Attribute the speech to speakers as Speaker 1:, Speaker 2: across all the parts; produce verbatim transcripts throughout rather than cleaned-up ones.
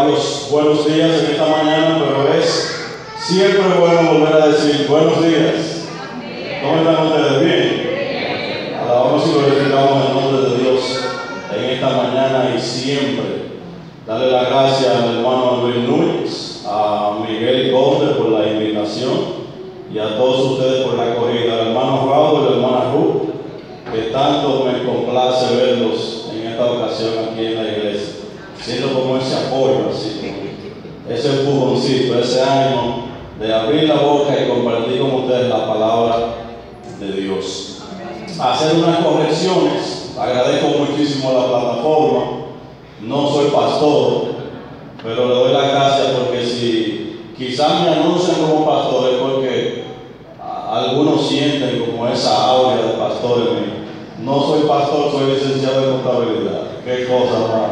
Speaker 1: varios buenos días en esta mañana, pero es siempre bueno volver a decir buenos días. ¿Cómo están ustedes? ¿Bien? Alabamos y glorificamos el nombre de Dios en esta mañana y siempre. Darle las gracias al hermano Luis Núñez, a Miguel Gómez por la invitación y a todos ustedes por la acogida, al hermano Raúl y a la hermana Ruth, que tanto me complace verlos en esta ocasión aquí en la iglesia, siendo como ese apoyo, así, como ese empujoncito, ese ánimo de abrir la boca y compartir con ustedes la palabra de Dios. Hacer unas correcciones, agradezco muchísimo a la plataforma, no soy pastor, pero le doy las gracias porque si quizás me anuncian como pastor es porque algunos sienten como esa aura de pastor en mí. No soy pastor, soy licenciado en contabilidad. Qué cosa más.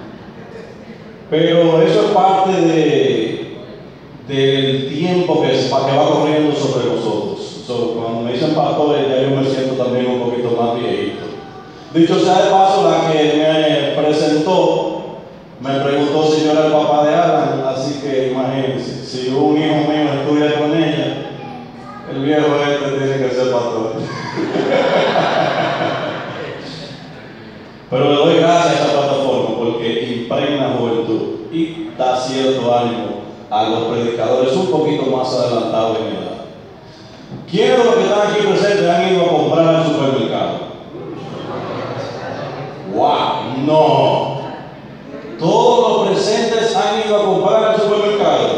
Speaker 1: Pero eso es parte de, del tiempo que, que va corriendo sobre nosotros. So, cuando me dicen pastores, ya yo me siento también un poquito más viejito. Dicho sea de paso, la que me presentó me preguntó si yo era el papá de Alan, así que imagínense, si un hijo mío estudia con ella, el viejo este tiene que ser pastor. Pero le doy gracias a esta plataforma porque impregna juventud y da cierto ánimo a los predicadores un poquito más adelantados en edad. ¿Quiénes de los que están aquí presentes han ido a comprar al supermercado? ¡Wow! ¡No! Todos los presentes han ido a comprar al supermercado.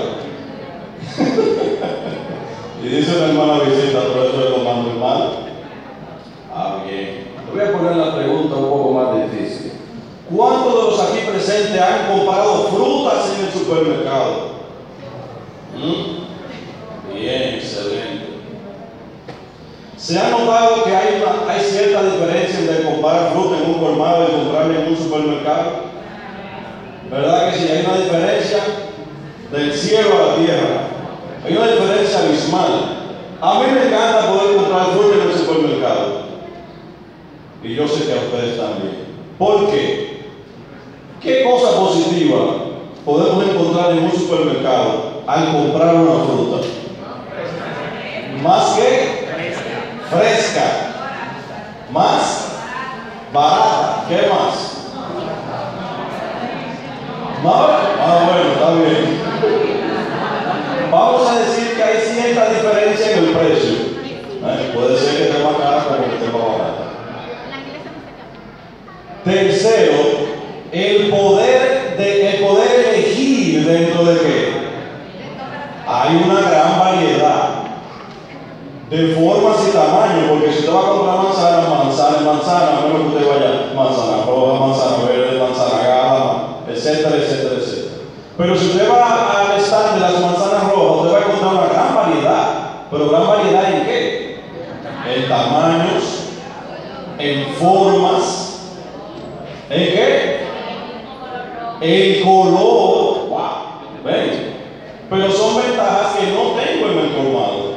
Speaker 1: Y dice una hermana visita, pero eso es lo más normal. Ah, bien. Te voy a poner la pregunta un poco más difícil. ¿Cuántos de los aquí presentes han comprado frutas en el supermercado? ¿Mm? Bien, excelente. ¿Se ha notado que hay, una, hay cierta diferencia entre comprar fruta en un colmado y comprarla en un supermercado? ¿Verdad que sí? Hay una diferencia del cielo a la tierra. Hay una diferencia abismal. A mí me encanta poder comprar fruta en el supermercado. Y yo sé que a ustedes también. ¿Por qué? ¿Qué cosa positiva podemos encontrar en un supermercado al comprar una fruta? ¿Más que? Fresca. ¿Más? Barata. ¿Qué más? ¿Más? Ah, bueno, está bien. Vamos a decir que hay cierta diferencia en el precio. ¿Eh? Puede ser que esté más cara como que esté más barata. Tercero, el poder, de, el poder elegir dentro de qué. Hay una gran variedad de formas y tamaños, porque si usted va a comprar manzana, manzana, manzana, a menos que usted vaya manzana roja, manzana verde, manzana gala, etcétera, etcétera, etcétera. Pero si usted va al stand de las manzanas rojas, usted va a encontrar una gran variedad. ¿Pero gran variedad en qué? En tamaños, en formas. ¿En qué? El color. Wow. ¿Ven? Pero son ventajas que no tengo en el colmado.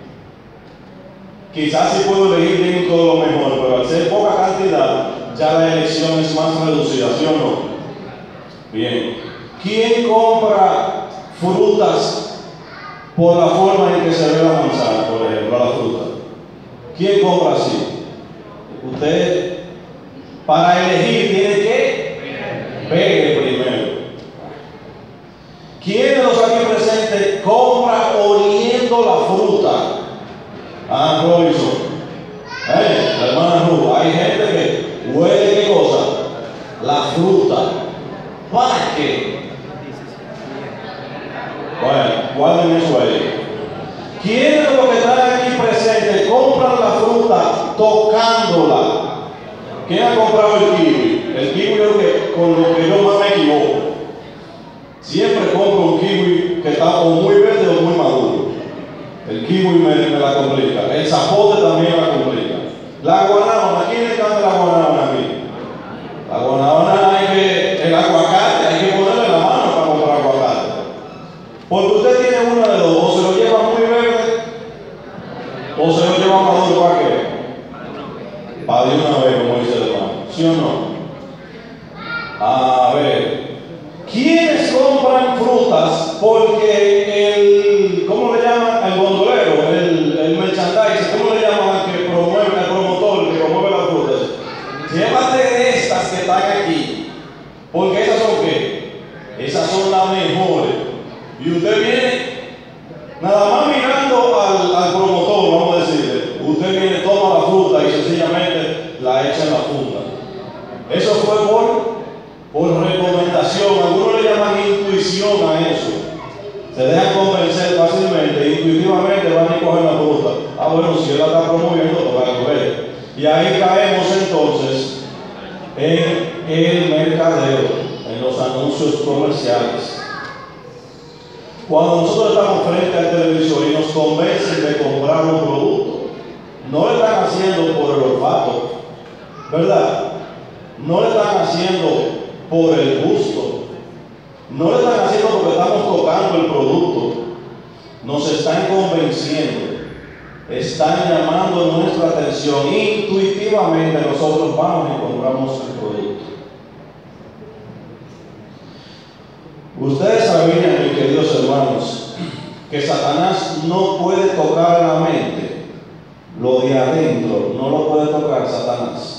Speaker 1: Quizás sí puedo elegir bien todo lo mejor, pero al ser poca cantidad, ya la elección es más reducida, ¿sí o no? Bien. ¿Quién compra frutas por la forma en que se ve la manzana, por ejemplo, la fruta? ¿Quién compra así? Usted, para elegir, tiene que ver primero. ¿Quién de los aquí presentes compra oliendo la fruta? Ah, Robinson. ¿Eh? La hermana Ruth. Hay gente que huele qué cosa? La fruta. ¿Para qué? Bueno, guarden eso ahí. ¿Quiénes de los que están aquí presentes compran la fruta tocándola? ¿Quién ha comprado el kiwi? El kiwi es lo que, con lo que yo más me equivoco. Siempre compro un kiwi que está o muy verde o muy maduro. El kiwi me, me la complica. El zapote también la complica. La guanábana, ¿quién le encanta la guanábana aquí? La guanábana hay que, el aguacate, hay que ponerle la mano para comprar aguacate. Porque usted tiene una de dos, o se lo lleva muy verde, o se lo lleva maduro. ¿Para qué? Para de una vez, como dice el hermano. ¿Sí o no? A ver, ¿quiénes compran llaman frutas porque el, ¿cómo le llaman? El gondolero, el, el merchandising, ¿cómo le llaman al que promueve, el promotor que promueve las frutas? Llévate de estas que están aquí, porque esas son ¿qué? Esas son las mejores. Y usted viene, nada más mirando al, al promotor, vamos a decirle, usted viene, toma la fruta y sencillamente la echa en la funda. Eso fue por, por recomendación. Algunos le llaman intuición a eso. Se dejan convencer fácilmente, intuitivamente van a coger la fruta. Ah, bueno, si él la está promoviendo, lo van a coger. Y ahí caemos entonces en el mercadeo, en los anuncios comerciales. Cuando nosotros estamos frente al televisor y nos convencen de comprar un producto, no lo están haciendo por el olfato, ¿verdad? No lo están haciendo por el gusto, no lo están haciendo porque estamos tocando el producto, nos están convenciendo, están llamando nuestra atención. Intuitivamente nosotros vamos y compramos el producto. Ustedes sabían, mis queridos hermanos, que Satanás no puede tocar la mente, lo de adentro, no lo puede tocar Satanás.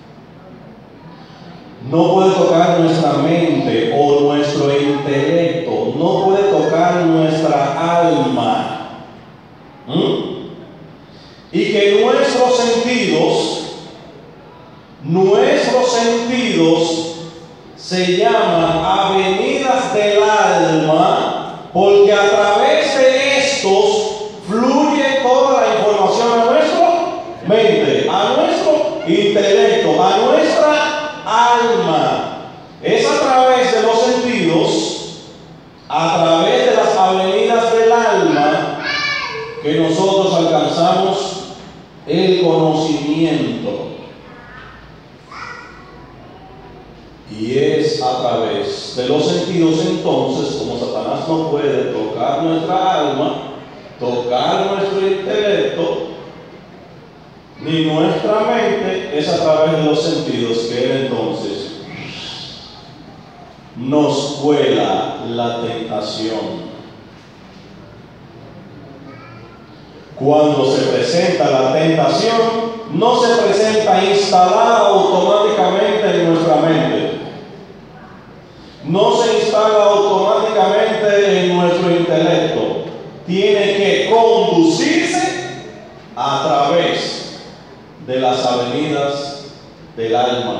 Speaker 1: No puede tocar nuestra mente o nuestro intelecto, no puede tocar nuestra alma. ¿Mm? Y que nuestros sentidos, nuestros sentidos se llaman avenidas del alma, porque a través de estos fluye toda la información a nuestra mente, a nuestro intelecto, a nuestra alma. Es a través de los sentidos, a través de las avenidas del alma, que nosotros alcanzamos el conocimiento. Y es a través de los sentidos entonces, como Satanás no puede tocar nuestra alma, tocar nuestro intelecto, ni nuestra mente, es a través de los sentidos que Él entonces nos cuela la tentación. Cuando se presenta la tentación, no se presenta instalada automáticamente en nuestra mente. No se instala automáticamente en nuestro intelecto. Tiene que conducirse a través de las avenidas del alma.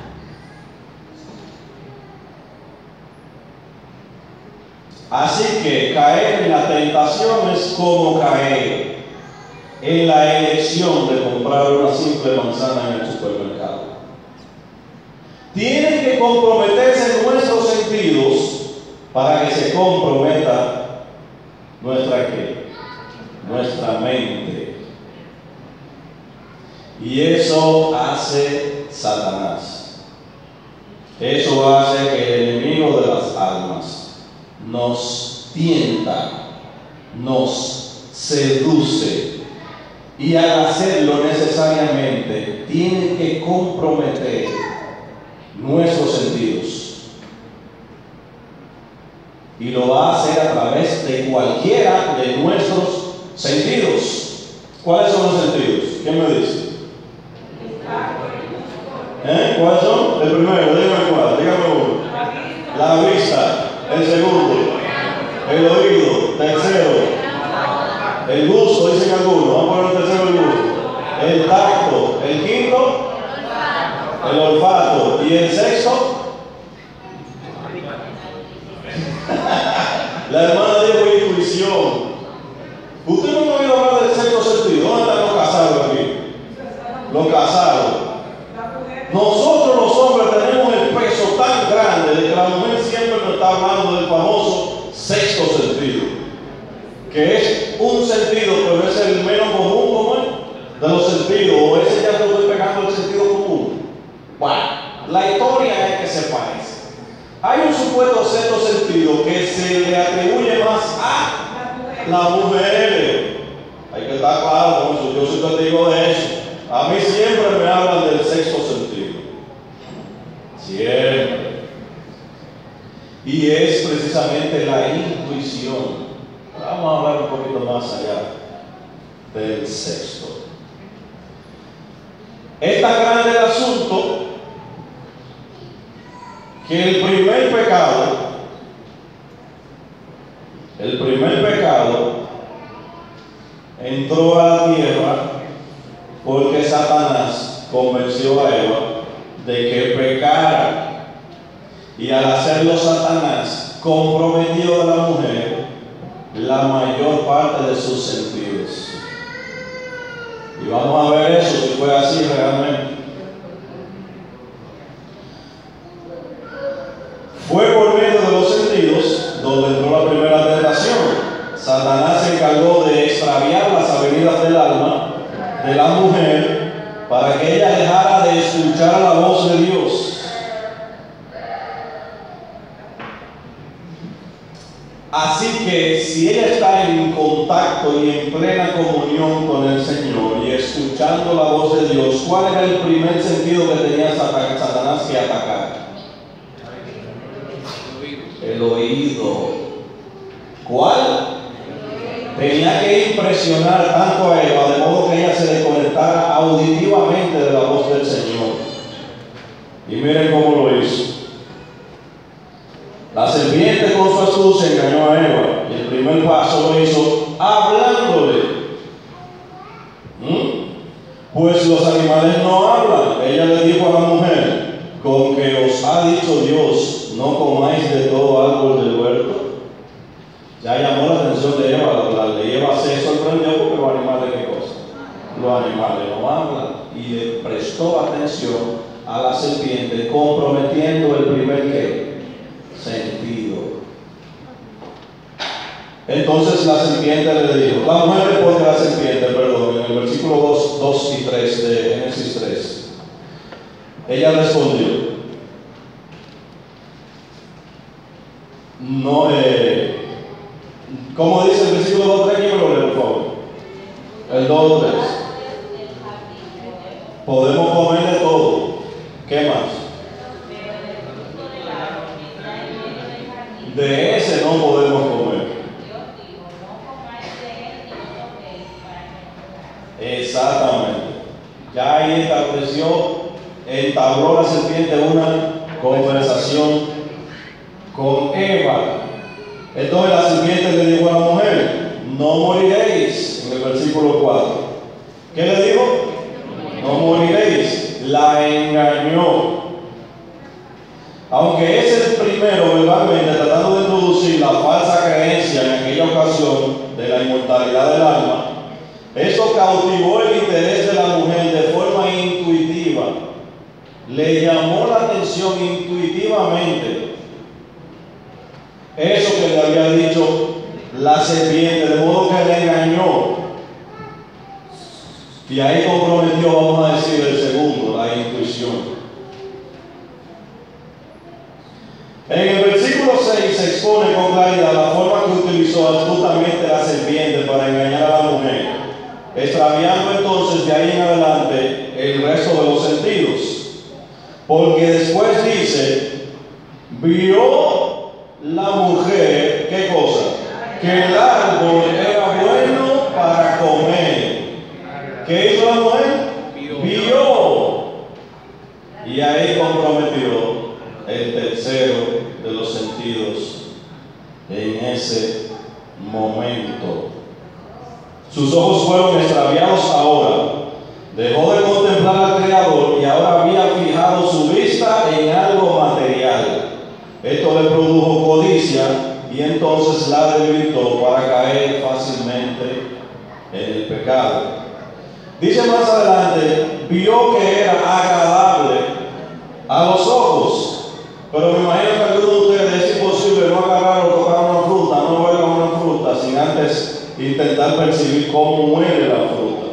Speaker 1: Así que caer en la tentación es como caer en la elección de comprar una simple manzana en el supermercado. Tienen que comprometerse nuestros sentidos para que se comprometa nuestra ¿qué? Nuestra mente. Y eso hace Satanás. Eso hace que el enemigo de las almas nos tienta, nos seduce. Y al hacerlo necesariamente tiene que comprometer nuestros sentidos. Y lo va a hacer a través de cualquiera de nuestros sentidos. ¿Cuáles son los sentidos? ¿Quién me dice? ¿Eh? ¿Cuáles son? El primero, dígame cuál, dígame uno. La vista. El segundo, el oído. Tercero, el gusto, dicen algunos. Vamos a poner el tercero, el gusto. El tacto. El quinto, el olfato. Y el sexto, la hermana dijo intuición. ¿Usted no ha oído hablar del sexto sentido? ¿Dónde están los casados aquí? Los casados. Nosotros los hombres tenemos el peso tan grande de que la mujer siempre nos está hablando del famoso sexto sentido, que es un sentido, pero es el menos común, ¿cómo es? De los sentidos, o ese ya te estoy pegando el sentido común. Bueno, la historia es que se parece. Hay un supuesto sexto sentido que se le atribuye más a las mujeres. Hay que estar claro con eso, yo soy testigo de eso. A mí siempre me hablan del sexto sentido. Siempre. Y y es precisamente la intuición. Vamos a hablar un poquito más allá del sexto. Es tan grande el asunto que el primer pecado, el primer pecado entró a la tierra porque Satanás convenció a Eva de que pecara, y al hacerlo Satanás comprometió a la mujer la mayor parte de sus sentidos. Y vamos a ver eso, si fue así realmente. Fue por medio de los sentidos donde entró la primera tentación. Satanás se encargó de extraviar las avenidas del alma de la mujer para que ella dejara de escuchar la voz de Dios. Así que si ella está en contacto y en plena comunión con el Señor y escuchando la voz de Dios, ¿cuál era el primer sentido que tenía Satanás que atacar? El oído. ¿Cuál? Tenía que impresionar tanto a Eva de modo que ella se desconectara auditivamente de la voz del Señor. Y miren cómo lo hizo. La serpiente con su astucia engañó a Eva, y el primer paso lo hizo hablándole. ¿Mm? Pues los animales no hablan. Ella le dijo a la mujer: con que os ha dicho Dios, no comáis de todo árbol del huerto. Ya llamó la atención de Eva. La, la de Eva se sorprendió porque los animales, ¿qué cosa? Los animales no hablan. Y le prestó atención a la serpiente, comprometiendo el primer ¿qué? Sentido. Entonces la serpiente le dijo, la mujer responde a la serpiente, perdón, en el versículo dos, dos y tres de Génesis tres. Ella respondió, no, eh, ¿cómo dice el versículo dos, tres? ¿Quién me lo lee, por favor? El dos, tres. Podemos comer de todo. ¿Qué más? De ese no podemos comer. Exactamente. Ya ahí estableció, entabló la serpiente una conversación con Eva. Entonces la serpiente le dijo a la mujer, no moriréis, en el versículo cuatro. ¿Qué le dijo? No moriréis. La engañó. Aunque es el primero verbalmente tratando de introducir la falsa creencia en aquella ocasión de la inmortalidad del alma, eso cautivó el interés de la mujer de forma intuitiva. Le llamó la atención intuitivamente eso que le había dicho la serpiente, de modo que le engañó. Y ahí comprometió, vamos a decir, el segundo, la intuición. En el versículo seis se expone con claridad la forma que utilizó astutamente la serpiente para engañar a la mujer, extraviando entonces de ahí en adelante el resto de los sentidos. Porque después dice, vio la mujer, ¿qué cosa? Que el árbol era bueno para comer. ¿Qué hizo la mujer? Vio. Y ahí comprometió el tercero de los sentidos en ese momento. Sus ojos fueron extraviados ahora. Dejó de contemplar al Creador y ahora había fijado su vista en algo material. Esto le produjo codicia y entonces la debilitó para caer fácilmente en el pecado. Dice más adelante, vio que era agradable a los ojos. Pero me imagino que algunos de ustedes es imposible no agarrar o tocar una fruta, no ver una fruta sin antes intentar percibir cómo muere la fruta.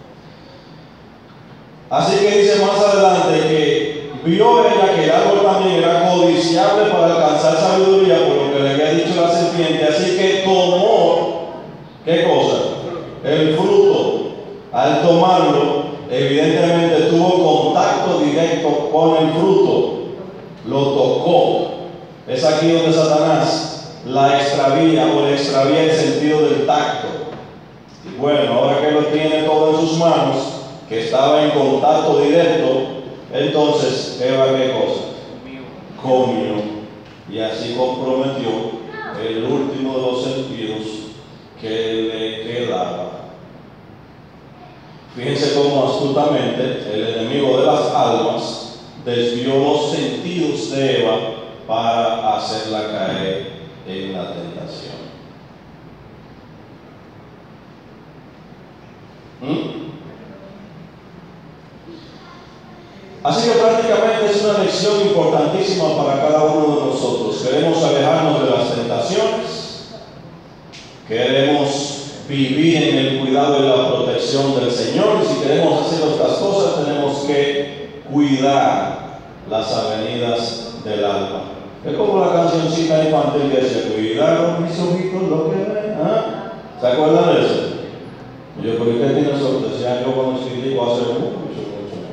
Speaker 1: Así que dice más adelante que vio ella que el árbol también era codiciable para alcanzar sabiduría, por lo que le había dicho la serpiente. Así que tomó, ¿qué cosa? El fruto. Al tomarlo, evidentemente tuvo contacto directo con el fruto. Lo tocó. Es aquí donde Satanás la extravía o le extravía el sentido del tacto. Y bueno, ahora que lo tiene todo en sus manos, que estaba en contacto directo, entonces Eva, ¿qué cosa? Comió. Y así comprometió el último de los sentidos que le quedaba. Fíjense cómo astutamente el enemigo de las almas desvió los sentidos de Eva para hacerla caer en la tentación. ¿Mm? Así que prácticamente es una lección importantísima para cada uno de nosotros. Queremos alejarnos de las tentaciones, queremos vivir en el cuidado y la protección del Señor, y si queremos hacer estas cosas tenemos que cuidar las avenidas del alma. Es como la cancioncita infantil que dice: cuidado mis ojitos lo que ven. ¿Ah? ¿Se acuerdan de eso? Yo, ¿por qué tiene eso? Decía yo cuando escribí hace mucho, mucho, mucho.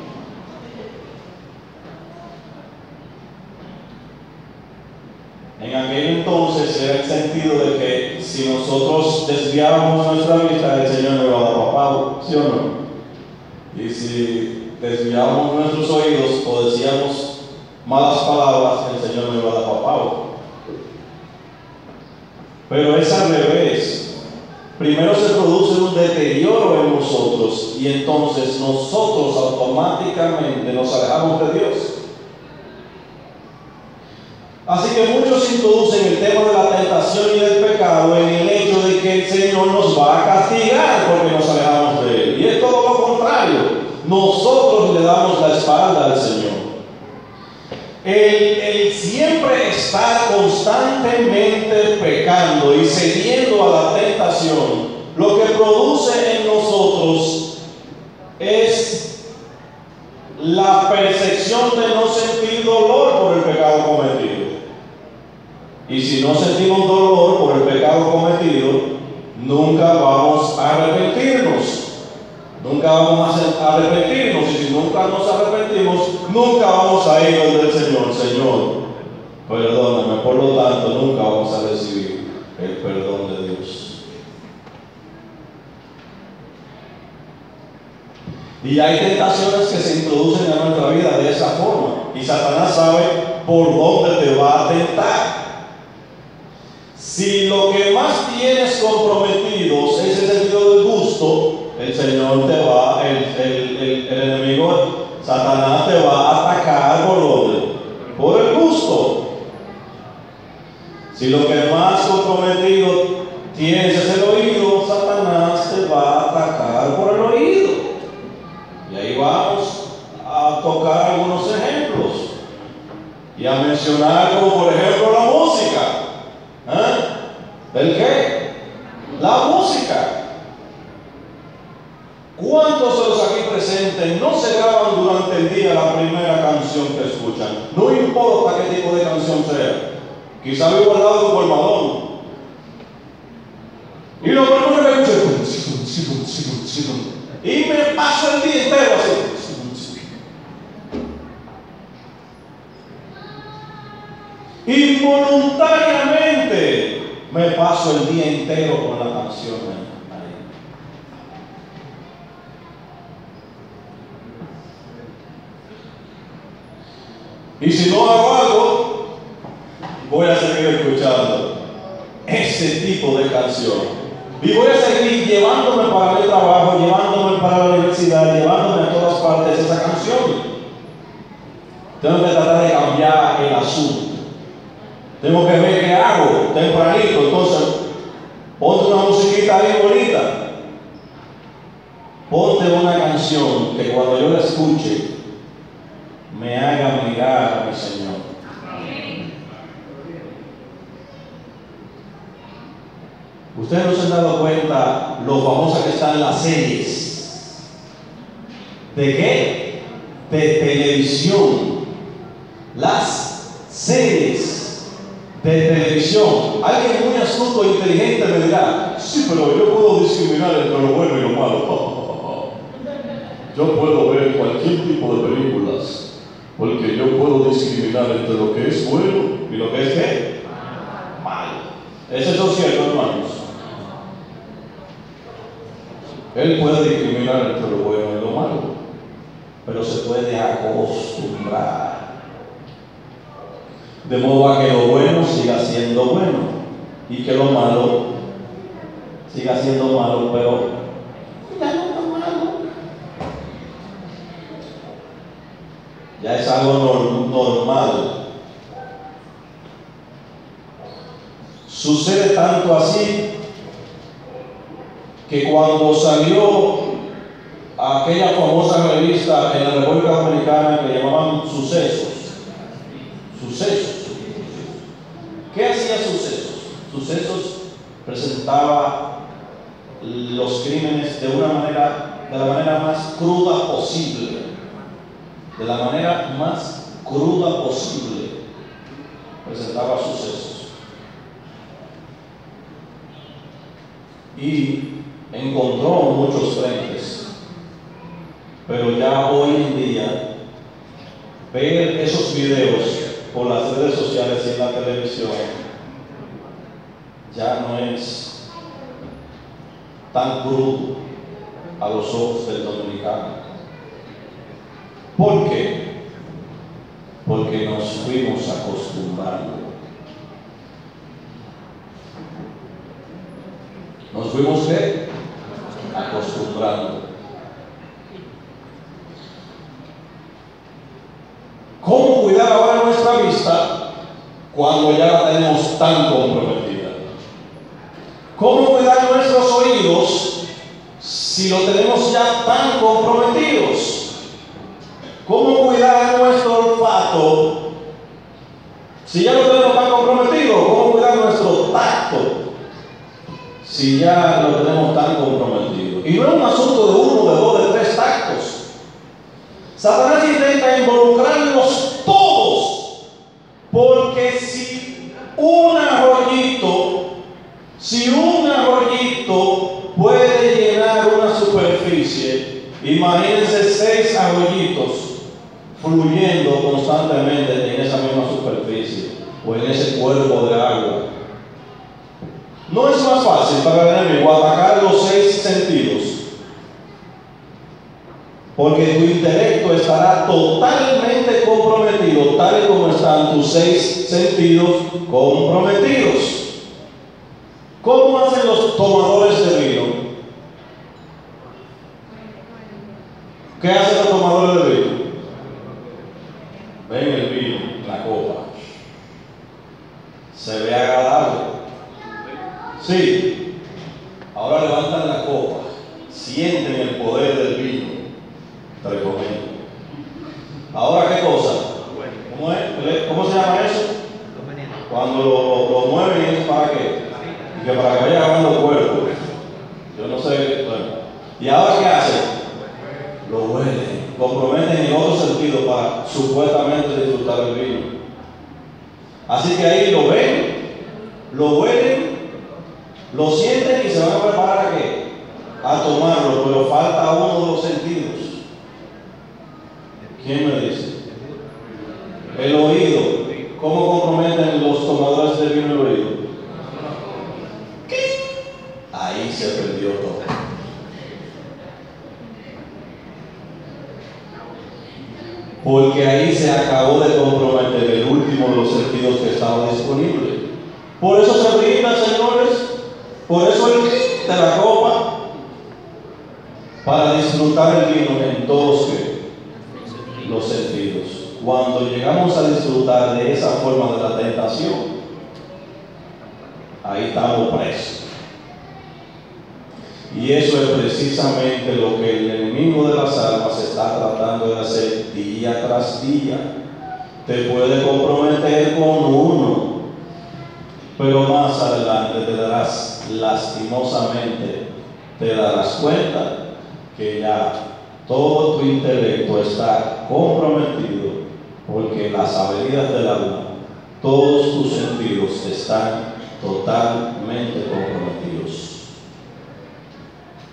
Speaker 1: En aquel entonces era el sentido de que si nosotros desviábamos nuestra vista, el Señor nos iba a dar papado, ¿sí o no? Y si desviábamos nuestros oídos o decíamos malas palabras, el Señor nos iba a dar papado. Pero es al revés. Primero se produce un deterioro en nosotros y entonces nosotros automáticamente nos alejamos de Dios. Así que muchos introducen el tema de la tentación y del pecado en el hecho de que el Señor nos va a castigar porque nos alejamos de Él. Y es todo lo contrario. Nosotros le damos la espalda al Señor. El, el siempre estar constantemente pecando y cediendo a la tentación, lo que produce en nosotros es la percepción de no sentir dolor por el pecado cometido. Y si no sentimos dolor por el pecado cometido, nunca vamos a arrepentirnos. Nunca vamos a arrepentirnos. Y si nunca nos arrepentimos, nunca vamos a ir donde el Señor. Señor, perdóname. Por lo tanto, nunca vamos a recibir el perdón de Dios. Y hay tentaciones que se introducen en nuestra vida de esa forma. Y Satanás sabe por dónde te va a tentar. Si lo que más tienes comprometidos es el sentido del gusto, el Señor te va, el, el, el, el enemigo, Satanás te va a atacar por dónde? Por el gusto. Si lo que más comprometido tienes es el oído, Satanás te va a atacar por el oído. Y ahí vamos a tocar algunos ejemplos y a mencionar, como por ejemplo la música. ¿Eh? ¿El qué? La música. ¿Cuántos de los aquí presentes no se graban durante el día la primera canción que escuchan? No importa qué tipo de canción sea. Quizá vivo al lado de un colmadón. Y lo primero que escucho, y me paso el día entero así. Involuntariamente me paso el día entero con la canción ahí. Y si no hago algo, voy a seguir escuchando ese tipo de canción. Y voy a seguir llevándome para el trabajo, llevándome para la universidad, llevándome a todas partes esa canción. Tengo que tratar de cambiar el asunto. Tengo que ver qué hago tempranito. Entonces, ponte una musiquita ahí bonita. Ponte una canción que cuando yo la escuche me haga mirar a mi Señor. Ustedes no se han dado cuenta lo famosas que están las series. ¿De qué? De televisión. Las series de televisión. Alguien muy astuto e inteligente me dirá: sí, pero yo puedo discriminar entre lo bueno y lo malo. Yo puedo ver cualquier tipo de películas, porque yo puedo puedo discriminar entre lo que es bueno y lo que es ¿qué? Malo. ¿Es eso cierto, hermanos? Él puede discriminar entre lo bueno y lo malo, pero se puede acostumbrar. De modo a que lo bueno siga siendo bueno y que lo malo siga siendo malo, pero ya no está malo. Ya es algo normal. Sucede tanto así que cuando salió aquella famosa revista en la República Dominicana que llamaban Sucesos, Sucesos, ¿qué hacía Sucesos? Sucesos presentaba los crímenes de una manera, de la manera más cruda posible, de la manera más cruda posible, presentaba Sucesos. Y encontró muchos frentes, pero ya hoy en día ver esos videos por las redes sociales y en la televisión ya no es tan crudo a los ojos del dominicano. ¿Por qué? Porque nos fuimos acostumbrando. Nos fuimos ¿qué? Acostumbrando. ¿Cómo cuidar ahora nuestra vista cuando ya la tenemos tan comprometida? ¿Cómo cuidar nuestros oídos si lo tenemos ya tan comprometidos? ¿Cómo cuidar nuestro olfato si ya lo tenemos tan comprometido? ¿Cómo cuidar nuestro tacto si ya lo tenemos tan comprometido? Y no es un asunto de uno, de dos, de tres tactos. Satanás intenta involucrarlos todos, porque si un arroyito, si un arroyito puede llenar una superficie, imagínense seis arroyitos fluyendo constantemente en esa misma superficie o en ese cuerpo de agua. ¿No es más fácil para el enemigo atacar los seis sentidos? Porque tu intelecto estará totalmente comprometido, tal y como están tus seis sentidos comprometidos. ¿Cómo hacen los tomadores de vino? ¿Qué hacen los tomadores de vino? Ven el vino, la copa. Se ve agradable. Sí. Ahora levantan la copa, sienten el poder del vino. Te recomiendo. Ahora, ¿qué cosa? ¿Cómo es? ¿Cómo se llama eso? Cuando lo, lo, lo mueven, ¿es para qué? Y que para que vaya agarrando cuerpo. Yo no sé. Bueno. ¿Y ahora qué hacen? Lo huelen. Comprometen en otro sentido para supuestamente disfrutar del vino. Así que ahí lo ven, lo huelen, lo sienten y se van a preparar a qué? A tomarlo, pero falta uno de los sentidos. ¿Quién me dice? El oído. ¿Cómo comprometen los tomadores de vino el oído? ¿Qué? Ahí se perdió todo. Porque ahí se acabó de comprometer el último de los sentidos que estaba disponible. Por eso se brinda, señores, por eso el clic de la copa, para disfrutar el vino en todos los sentidos. Cuando llegamos a disfrutar de esa forma de la tentación, ahí estamos presos. Y eso es precisamente lo que el enemigo de las almas está tratando de hacer día tras día. Te puede comprometer con uno, pero más adelante te darás, lastimosamente, te darás cuenta que ya todo tu intelecto está comprometido, porque las avenidas del alma, todos tus sentidos están totalmente comprometidos.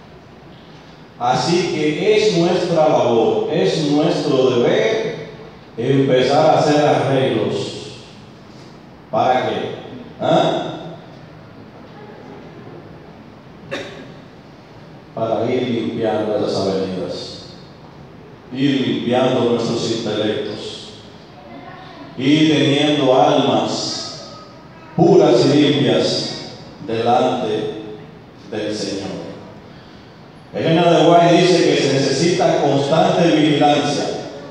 Speaker 1: Así que es nuestra labor, es nuestro deber empezar a hacer arreglos. ¿Para qué? ¿Ah? Para ir limpiando las avenidas, ir limpiando nuestros intelectos, ir teniendo almas puras y limpias delante del Señor. Elena de White dice que se necesita constante vigilancia.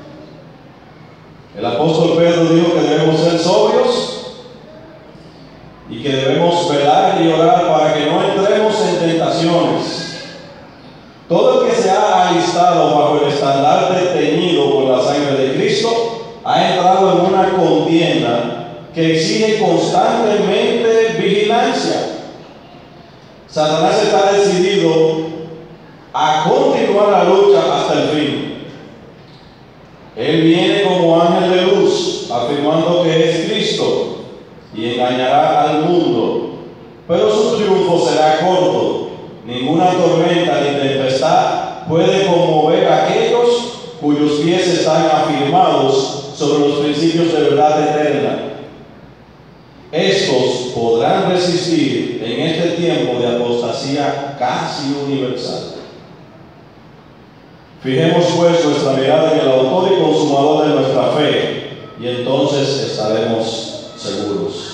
Speaker 1: El apóstol Pedro dijo que debemos ser sobrios y que debemos velar y orar para que no entremos en tentaciones. Todo el que se ha alistado bajo el estandarte teñido por la sangre de Cristo ha entrado en una contienda que exige constantemente vigilancia. Satanás está decidido a continuar la lucha hasta el fin. Él viene como ángel de luz, afirmando que es Cristo y engañará al mundo, pero su triunfo será corto. Ninguna tormenta ni tempestad puede conmover a aquellos cuyos pies están afirmados sobre los principios de verdad eterna. Estos podrán resistir en este tiempo de apostasía casi universal. Fijemos pues nuestra mirada en el autor y consumador de nuestra fe, y entonces estaremos seguros.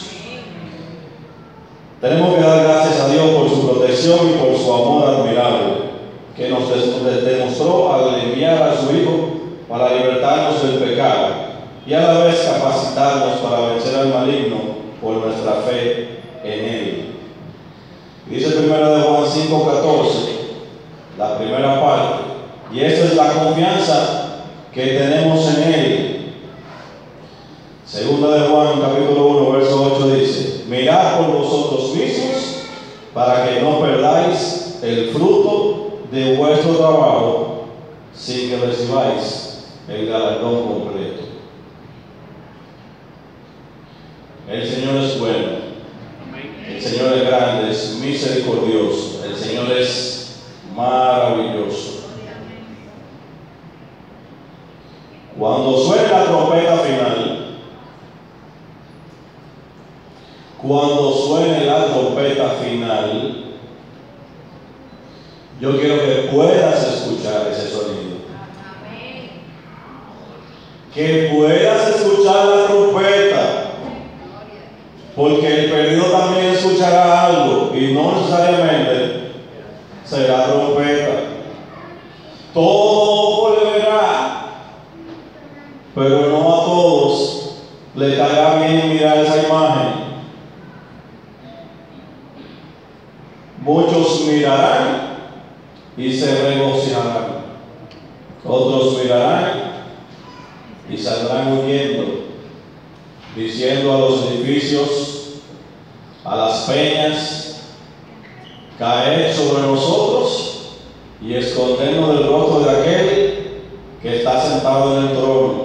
Speaker 1: Tenemos que dar gracias a Dios por su protección y por su amor admirable, que nos demostró al enviar a su Hijo para libertarnos del pecado y a la vez capacitarnos para vencer al maligno por nuestra fe en Él. Dice primero de Juan cinco catorce, la primera parte, y esta es la confianza que tenemos en Él. Segunda de Juan capítulo uno verso ocho dice: mirad por vosotros mismos para que no perdáis el fruto de vuestro trabajo sin que recibáis el galardón completo. El Señor es bueno, el Señor es grande, es misericordioso, el Señor es maravilloso. Cuando suene la trompeta final, Cuando suene la trompeta final, yo quiero que puedas escuchar ese sonido. Que puedas escuchar la trompeta. Porque el perdido también escuchará algo y no necesariamente será trompeta. Todo volverá, pero no a todos le caerá bien mirar esa imagen. Muchos mirarán y se regocijarán, otros mirarán y saldrán huyendo, diciendo a los edificios, a las peñas, caed sobre nosotros y escondernos del rostro de aquel que está sentado en el trono.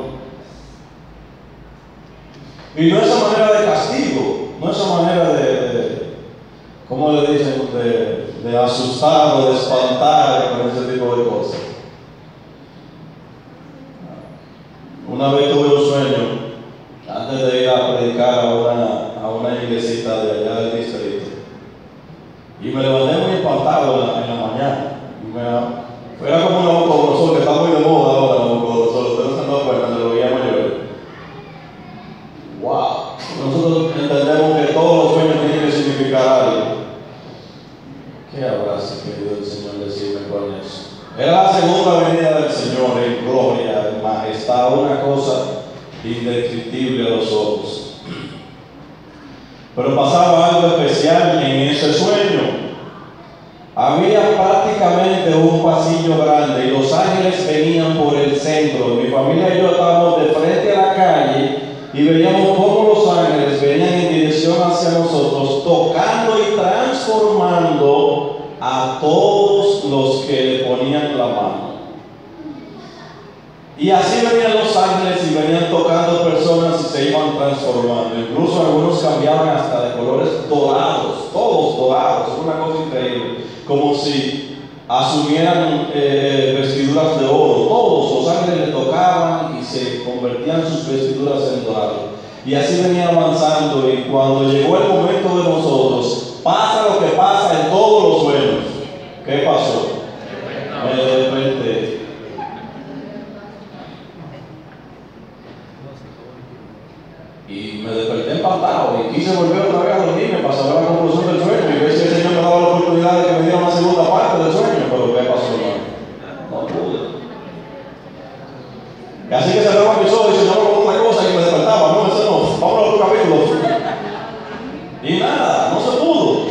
Speaker 1: Y no esa manera de castigo, no esa manera de, de ¿cómo le dicen? De, de asustar o de espantar con ese tipo de cosas. Una vez tuve un sueño antes de ir a predicar a una, a una iglesita de allá del distrito. Y me levanté muy espantado en la, en la mañana. Y me, era como un Nabucodonosor, que está muy de moda ahora, Nabucodonosor. Ustedes no se han dado cuenta de lo que llamo yo. ¡Wow! Nosotros entendemos que todos los sueños tienen que significar algo. ¿Qué habrá querido el Señor decirme con eso? Era la segunda venida del Señor en gloria, en majestad, una cosa indescriptible a los ojos. Pero pasaba algo especial en ese sueño. Había prácticamente un pasillo grande y los ángeles venían por el centro. Mi familia y yo estábamos de frente a la calle y veíamos cómo los ángeles venían en dirección hacia nosotros, tocando y transformando a todos los que le ponían la mano. Y así venían los ángeles y venían tocando personas y se iban transformando. Incluso algunos cambiaban hasta de colores dorados, todos dorados, es una cosa increíble. Como si asumieran eh, vestiduras de oro. Todos los ángeles le tocaban y se convertían sus vestiduras en dorado. Y así venía avanzando, y cuando llegó el momento de nosotros, pasa lo que pasa en todos los sueños. ¿Qué pasó? Me desperté. Y me desperté empatado y quise volver otra vez a dormirme para saber la conclusión del sueño y ver si el Señor me daba la oportunidad de que me diera una segunda parte del sueño, pero ¿qué pasó? No, no pude. Y así que cerraba mis ojos y soñaba con otra cosa y me despertaba. No, eso no, vamos a otro capítulo. Y nada, no se pudo.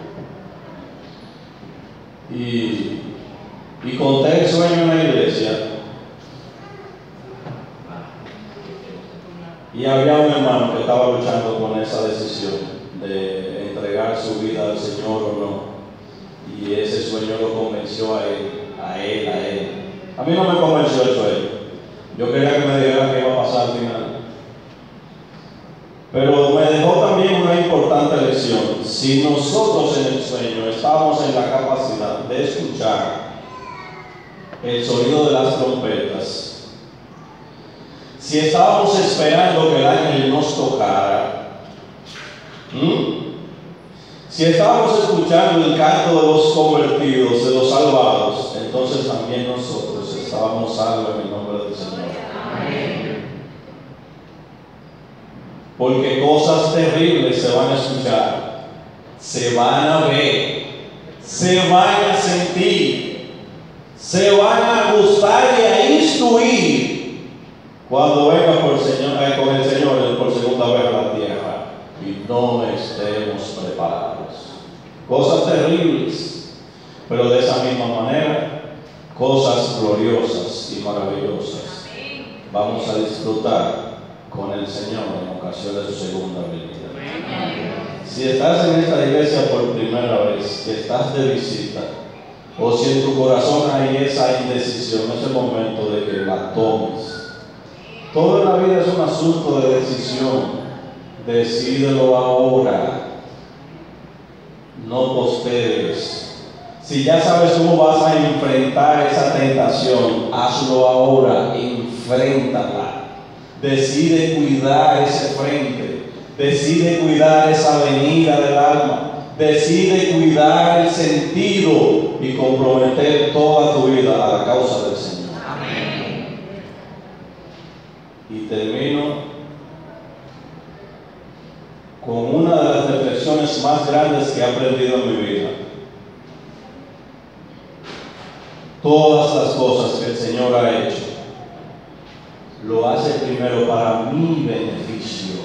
Speaker 1: Y, y conté el sueño en la iglesia. Y había un hermano que estaba luchando con esa decisión de entregar su vida al Señor o no. Y ese sueño lo convenció a él, a él, a él. A mí no me convenció el sueño. Yo quería que me dijera qué iba a pasar al final. Pero me dejó también una importante lección. Si nosotros en el sueño estábamos en la capacidad de escuchar el sonido de las trompetas, si estábamos esperando que el ángel nos tocara, ¿hmm? si estábamos escuchando el canto de los convertidos, de los salvados, entonces también nosotros estábamos salvos en el nombre del Señor. Amén. Porque cosas terribles se van a escuchar, se van a ver, se van a sentir, se van a gustar y a instruir cuando venga por el Señor, eh, con el Señor por segunda vez a la tierra y no estemos preparados. Cosas terribles, pero de esa misma manera, cosas gloriosas y maravillosas. Vamos a disfrutar con el Señor en ocasión de su segunda venida. Si estás en esta iglesia por primera vez, que estás de visita, o si en tu corazón hay esa indecisión, es el momento de que la tomes. Todo en la vida es un asunto de decisión. Decídelo ahora. No postergues. Si ya sabes cómo vas a enfrentar esa tentación, hazlo ahora. Enfréntala. Decide cuidar ese frente. Decide cuidar esa avenida del alma. Decide cuidar el sentido y comprometer toda tu vida a la causa del Señor. Y termino con una de las reflexiones más grandes que he aprendido en mi vida. Todas las cosas que el Señor ha hecho, lo hace primero para mi beneficio.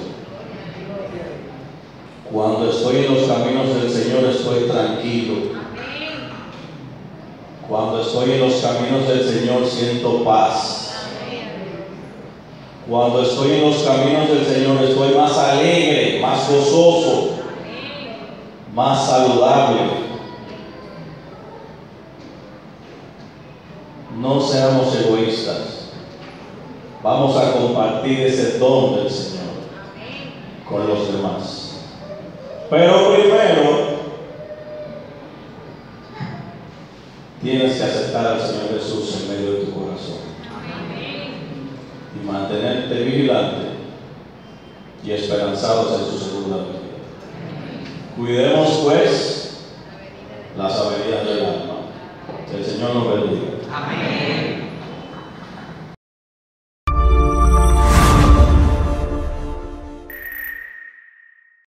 Speaker 1: Cuando estoy en los caminos del Señor estoy tranquilo. Cuando estoy en los caminos del Señor siento paz. Cuando estoy en los caminos del Señor estoy más alegre, más gozoso, más saludable. No seamos egoístas. Vamos a compartir ese don del Señor con los demás. Pero primero tienes que aceptar al Señor Jesús en medio de tu corazón. Y mantenerte vigilante y esperanzados en su segunda venida. Cuidemos pues la sabiduría.